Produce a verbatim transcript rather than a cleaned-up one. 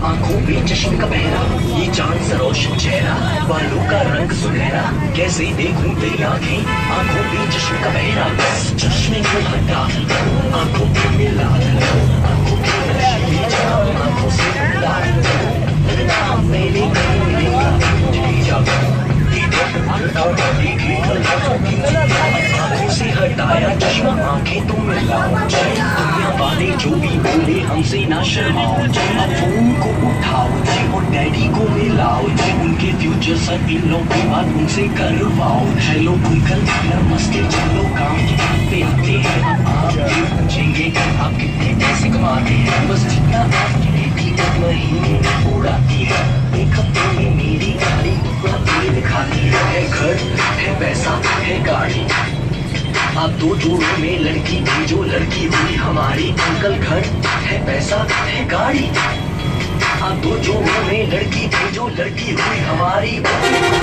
आंखों पे चश्मे का पहरा, ये चांद सा रोशन चेहरा, बालों का रंग सुनहरा, कैसे देखूं तेरी आंखें, आंखों पे चश्मे का पहरा, चश्मे को हटा आंखों पे मिला, आंखों के नशीली जाम आंखों से मिला, नाम मैंने कहीं लिखा, आंखों से हटाया चश्मा, आंखें तो मिलाओ, दुनिया वाले जो भी बोले हमसे ना शर्माओ, अब फोन को उठाओ और डैडी को मिलाओ, उनके फ्यूचर सर इन लोग की बात उनसे करवाओ। हेलो अंकल नमस्ते, चलो काम की बात पे आते हैं, आप ये पूछेंगे आप कितने पैसे कमाते हैं, बस जितना आपकी बेटी एक महीने में उड़ाती है, एक हफ्ते में मेरी गाड़ी पूरा तेल खाती है, घर है पैसा है गाड़ी, आप दो जोड़ों में लड़की भेजो लड़की हुई हमारी, अंकल घर है पैसा है गाड़ी, आप दो जोड़ों में लड़की भेजो लड़की हुई हमारी।